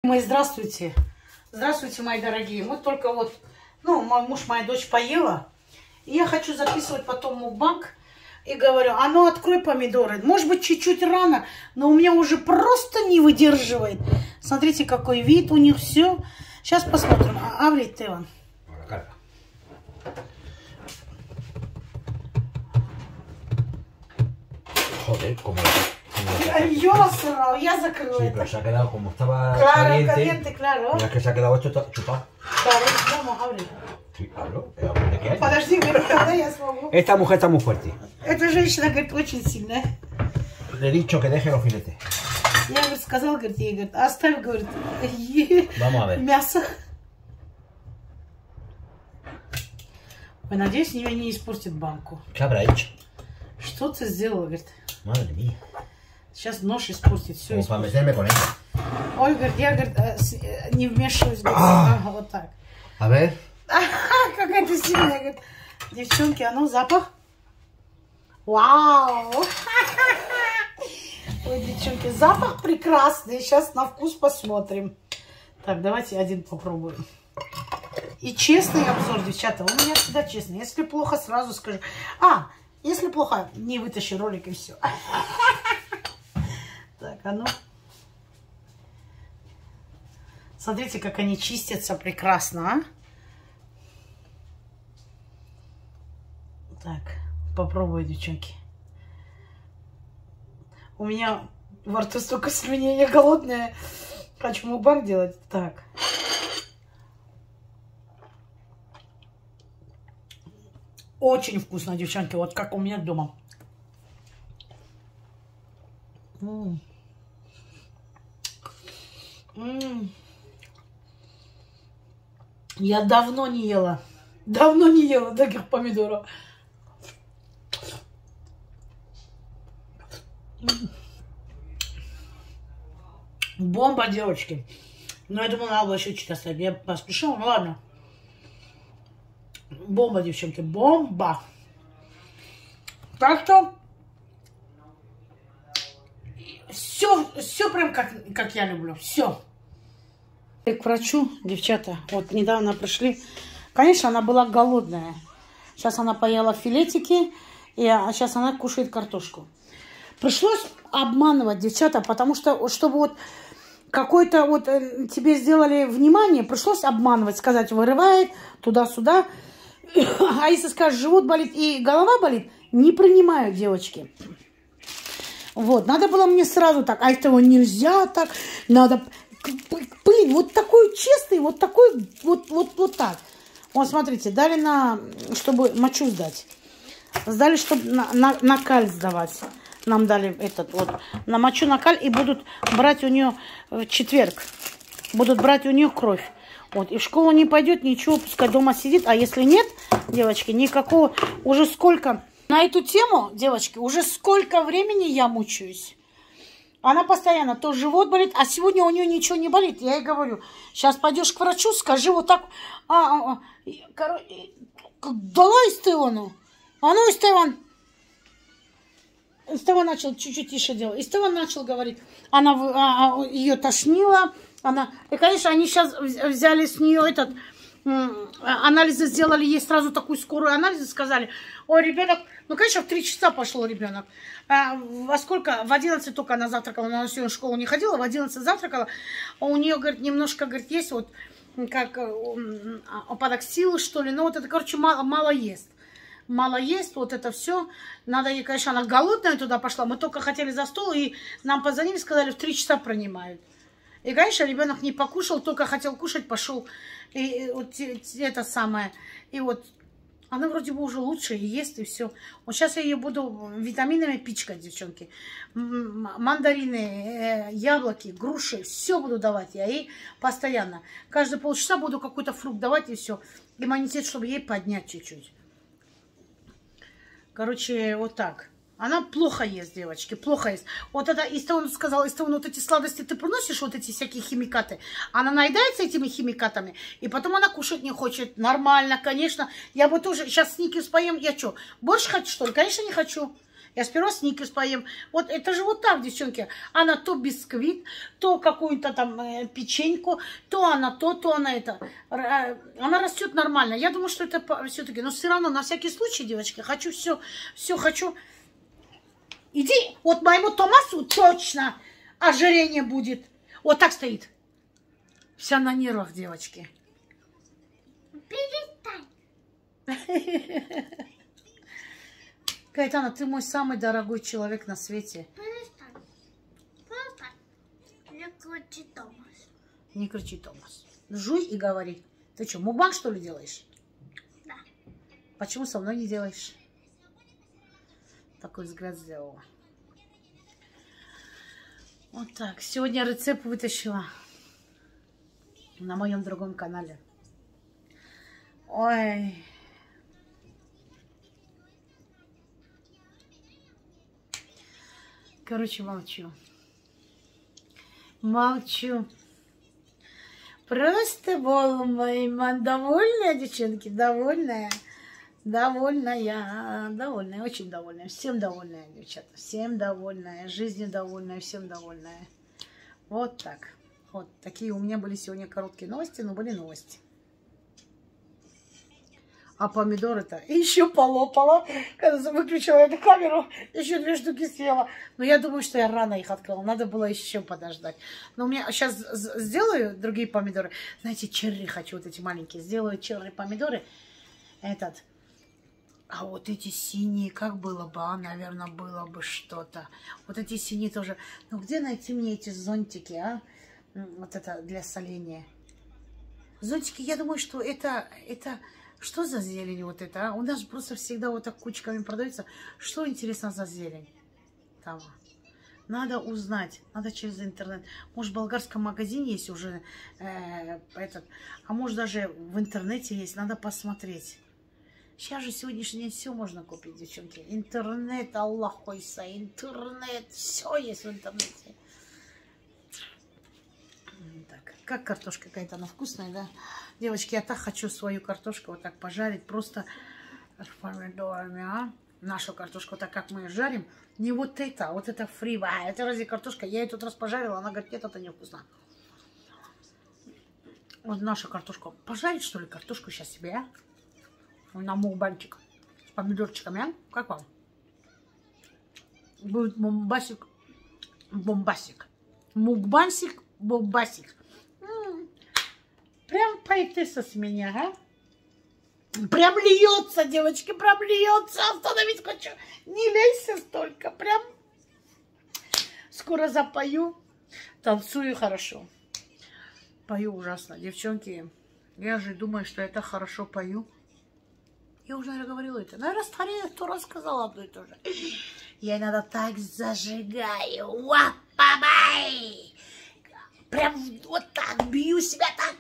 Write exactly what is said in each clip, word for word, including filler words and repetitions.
Мои здравствуйте. Здравствуйте, мои дорогие. Мы только вот, ну, мой муж, моя дочь поела. И я хочу записывать потом мукбанг. И говорю, а ну открой помидоры. Может быть, чуть-чуть рано, но у меня уже просто не выдерживает. Смотрите, какой вид у них, все. Сейчас посмотрим. Abre, Tevan. Joder, como... Yo lo cerrado, ya закрыла. Sí, pero se ha quedado como estaba Claro, caliente. caliente, claro. Mira que se ha quedado esto chupado. Claro, vamos, abre. Sí, hablo. ¿De qué hay? Подожди, говорит, когда я смогу. Esta mujer está muy fuerte. Эта женщина, говорит, очень сильная. Le he dicho que deje los filetes. Я, говорит, сказала, говорит, ей, говорит, оставь, говорит, Vamos a ver. мясо. Ой, надеюсь, ее не испортит банку. ¿Qué habrá hecho? Что ты сделала, говорит? Madre mía. Сейчас нож испортит, все Como para испортит. meterme con ella. Ой, говорит, я, говорит, э, с- э, не вмешиваюсь, говорит, ага, вот так. A ver. Какая ты сильная, говорит. Девчонки, а ну, запах. Вау! Ой, девчонки, запах прекрасный. Сейчас на вкус посмотрим. Так, давайте один попробуем. И честный обзор, девчата. У меня всегда честный. Если плохо, сразу скажу. А, если плохо, не вытащи ролик и все. Так, а ну. Смотрите, как они чистятся прекрасно, а? Так, попробую, девчонки. У меня во рту столько слюней, я голодная. Хочу мукбанг делать. Так. Очень вкусно, девчонки. Вот как у меня дома. М. М. Я давно не ела. Давно не ела таких помидоров. Бомба, девочки. Но я думала, надо было еще чуть оставить. Я поспешила, ну ладно. Бомба, девчонки, бомба. Так что все, все прям как, как я люблю. Все. К врачу, девчата, вот недавно пришли. Конечно, она была голодная. Сейчас она поела филетики, и сейчас она кушает картошку. Пришлось обманывать, девчата, потому что, чтобы вот какой-то вот тебе сделали внимание, пришлось обманывать, сказать, вырывает туда-сюда. А если скажешь, живот болит и голова болит, не принимают, девочки. Вот, надо было мне сразу так, а этого нельзя так, надо... Блин, вот такой честный, вот такой, вот, вот, вот так. Вот, смотрите, дали на, чтобы мочу сдать. Сдали, чтобы на, на, на каль сдавать. Нам дали этот вот, на мочу, на каль, и будут брать у нее в четверг. Будут брать у нее кровь. Вот, и в школу не пойдет, ничего, пускай дома сидит. А если нет, девочки, никакого, уже сколько... На эту тему, девочки, уже сколько времени я мучаюсь. Она постоянно, то живот болит, а сегодня у нее ничего не болит. Я ей говорю, сейчас пойдешь к врачу, скажи вот так. А, а, а, коро... Дала Истевану. А ну, Истеван. Истеван начал чуть-чуть тише делать. Истеван начал говорить. Она, а, а, ее тошнило. Она... И, конечно, они сейчас взяли с нее этот... Анализы сделали, ей сразу такую скорую анализы, сказали, ой, ребенок, ну, конечно, в три часа пошел ребенок. А во сколько? В одиннадцать только она завтракала, она сегодня в школу не ходила, в одиннадцать завтракала. А у нее, говорит, немножко, говорит, есть вот, как упадок силы, что ли, ну, вот это, короче, мало, мало ест. Мало ест, вот это все. Надо ей, конечно, она голодная туда пошла, мы только хотели за стол, и нам позвонили, сказали, в три часа принимают. И, конечно, ребенок не покушал, только хотел кушать, пошел. И вот это самое. И вот она вроде бы уже лучше и ест, и все. Вот сейчас я ее буду витаминами пичкать, девчонки. Мандарины, яблоки, груши, все буду давать я ей постоянно. Каждые полчаса буду какой-то фрукт давать, и все. Иммунитет, чтобы ей поднять чуть-чуть. Короче, вот так. Она плохо ест, девочки, плохо ест. Вот это, Истеван сказал, Истеван, вот эти сладости ты приносишь, вот эти всякие химикаты. Она наедается этими химикатами, и потом она кушать не хочет. Нормально, конечно. Я бы тоже, сейчас сникерс поем, я что, больше хочу, что ли? Конечно, не хочу. Я сперва сникерс поем. Вот это же вот так, девчонки. Она то бисквит, то какую-то там э, печеньку, то она то, то она это. Р- она растет нормально. Я думаю, что это все-таки, но все равно, на всякий случай, девочки, хочу все, все хочу. Иди, вот моему Томасу точно ожирение будет. Вот так стоит. Вся на нервах, девочки. Перестань. Каэтана, ты мой самый дорогой человек на свете. Перестань. Перестань. Не кричи, Томас. Не кричи, Томас. Жуй и говори. Ты что, мукбанг, что ли, делаешь? Да. Почему со мной не делаешь? Такой взгляд сделала. Вот так. Сегодня рецепт вытащила на моем другом канале. Ой. Короче, молчу. Молчу. Просто была моя довольная, девчонки, довольная. Довольная, довольная, очень довольная. Всем довольная, девчата. Всем довольная, жизнью довольная, всем довольная. Вот так. Вот такие у меня были сегодня короткие новости, но были новости. А помидоры-то еще полопала. Когда выключила эту камеру, еще две штуки съела. Но я думаю, что я рано их открыла. Надо было еще подождать. Но у меня сейчас сделаю другие помидоры. Знаете, черри хочу, вот эти маленькие. Сделаю черри помидоры. Этот. А вот эти синие, как было бы, а, наверное, было бы что-то. Вот эти синие тоже. Ну, где найти мне эти зонтики, а? Вот это для соления. Зонтики, я думаю, что это... это... Что за зелень вот это, а? У нас просто всегда вот так кучками продается. Что, интересно, за зелень? Там. Надо узнать. Надо через интернет. Может, в болгарском магазине есть уже э, этот. А может, даже в интернете есть. Надо посмотреть. Сейчас же сегодняшний день все можно купить, девчонки. Интернет, Аллах койса, интернет. Все есть в интернете. Так, как картошка какая-то, она вкусная, да? Девочки, я так хочу свою картошку вот так пожарить. Просто с помидорами, а? Нашу картошку, так как мы жарим. Не вот это, а вот это фри. А, это разве картошка? Я ее тут раз пожарила, она говорит, нет, это невкусно. Вот нашу картошку. Пожарить, что ли, картошку сейчас себе, а? На мукбанчик с помидорчиками, а? Как вам? Будет бомбасик, бомбасик. Мукбансик, бомбасик. М-м. Прям поэтесса с меня, а? Прям льется, девочки, прям льется. Остановить хочу. Не лейся столько. Прям скоро запою. Танцую хорошо. Пою ужасно. Девчонки, я же думаю, что я так хорошо пою. Я уже, наверное, говорила это. Наверное, старее кто рассказала одно и то же. Я иногда так зажигаю. Уа-па-бай! Прям вот так бью себя так.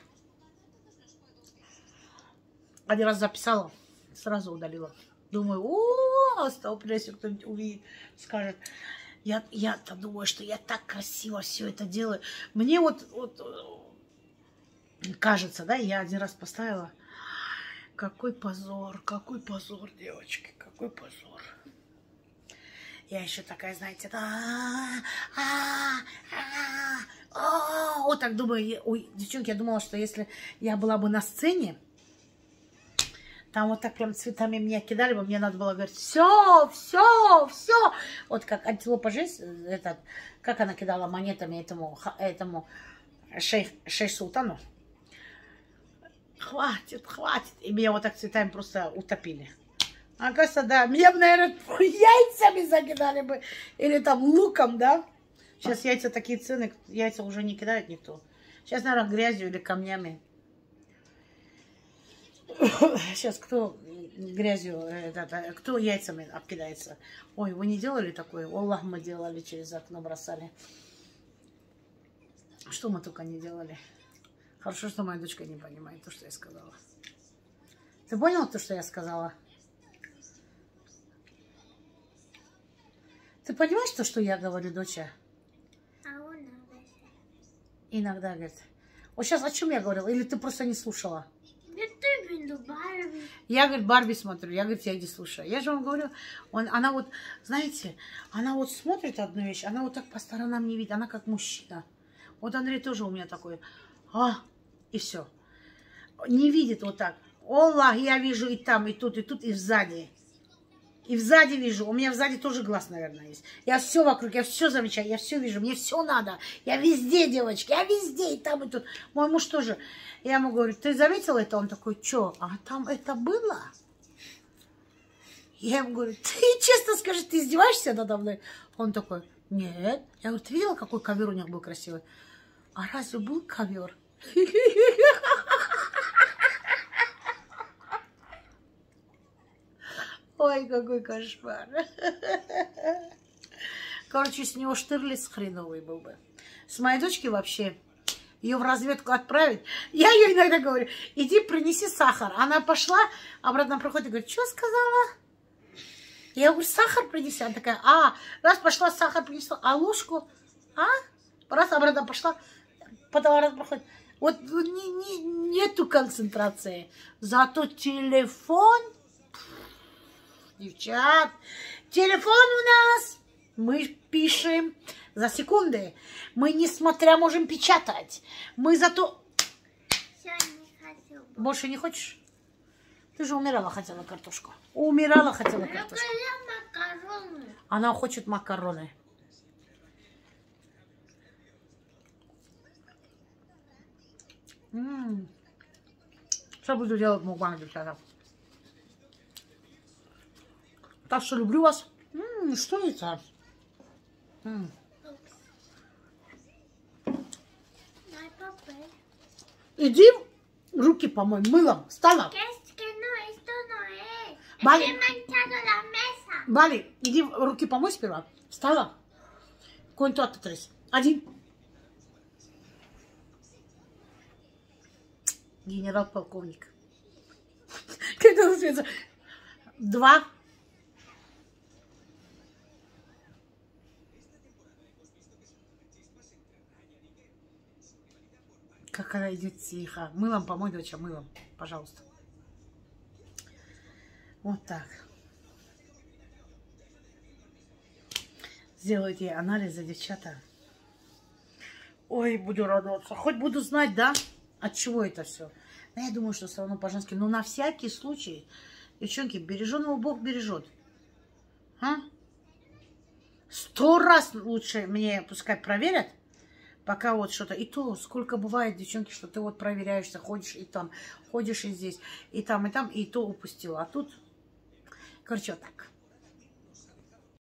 Один раз записала, сразу удалила. Думаю, о, столб, если кто-нибудь увидит, скажет. Я, я-то думаю, что я так красиво все это делаю. Мне вот, вот кажется, да, я один раз поставила. Какой позор, какой позор, девочки, какой позор. Я еще такая, знаете, да, а, а, а, вот так думаю. Ой, девчонки, я думала, что если я была бы на сцене, там вот так прям цветами меня кидали бы, мне надо было говорить, все, все, все. Вот как антилопа жизнь, этот, как она кидала монетами этому, этому шейх, шейх Султану. Хватит, хватит. И меня вот так цветами просто утопили. А кажется, да, меня бы, наверное, яйцами закидали бы. Или там луком, да. Сейчас яйца такие цены, яйца уже не кидает никто. Сейчас, наверное, грязью или камнями. Сейчас кто грязью, это, кто яйцами обкидается? Ой, вы не делали такое? Аллах, мы делали, через окно бросали. Что мы только не делали. Хорошо, что моя дочка не понимает то, что я сказала. Ты поняла то, что я сказала? Ты понимаешь то, что я говорю, доча? А он Иногда, говорит. Вот сейчас о чем я говорила? Или ты просто не слушала? не ты именно Барби. Я, говорит, Барби смотрю. Я, говорит, я не слушаю. Я же вам говорю, он, она вот, знаете, она вот смотрит одну вещь, она вот так по сторонам не видит, она как мужчина. Вот Андрей тоже у меня такой, а, и все. Не видит вот так. Аллах, я вижу и там, и тут, и тут, и сзади. И сзади вижу. У меня сзади тоже глаз, наверное, есть. Я все вокруг, я все замечаю, я все вижу. Мне все надо. Я везде, девочки, я везде, и там, и тут. Мой муж тоже. Я ему говорю, ты заметил это? Он такой, что? А там это было? Я ему говорю, ты честно скажи, ты издеваешься надо мной? Он такой, нет. Я говорю, ты видела, какой ковер у них был красивый? А разве был ковер? Ой, какой кошмар. Короче, с него Штирлиц хреновый был бы. С моей дочки вообще, ее в разведку отправить. Я ее иногда говорю, иди принеси сахар. Она пошла, обратно проходит и говорит, что сказала? Я говорю, сахар принеси. Она такая, а, раз пошла, сахар принесла, а ложку? А? Раз обратно пошла, потом обратно проходит. Вот не, не, нету концентрации. Зато телефон... Девчат, телефон у нас, мы пишем за секунды. Мы, несмотря, можем печатать. Мы зато... Я не хочу. Больше не хочешь? Ты же умирала, хотела картошку. Умирала, хотела картошку. Я макароны. Она хочет макароны. М-м. Что буду делать мукбанг, девчата? Так что люблю вас. М-м, что это? М-м. Дай папе. Иди руки помой мылом. Встала. Que es que no, esto no es. Vale. Es que he manchado la mesa. Бали, иди руки помой сперва. Встала. Конь-то ототрись. Один. Генерал-полковник. Когда называется? Два. Как она идет тихо. Мылом помой, доча, мылом. Пожалуйста. Вот так. Сделайте ей анализы, девчата. Ой, буду радоваться. Хоть буду знать, да, от чего это все. Но я думаю, что все равно по-женски. Но на всякий случай, девчонки, береженого Бог бережет. А? Сто раз лучше мне пускай проверят, пока вот что-то. И то, сколько бывает, девчонки, что ты вот проверяешься, ходишь и там, ходишь и здесь, и там, и там, и то упустила. А тут, короче, вот так.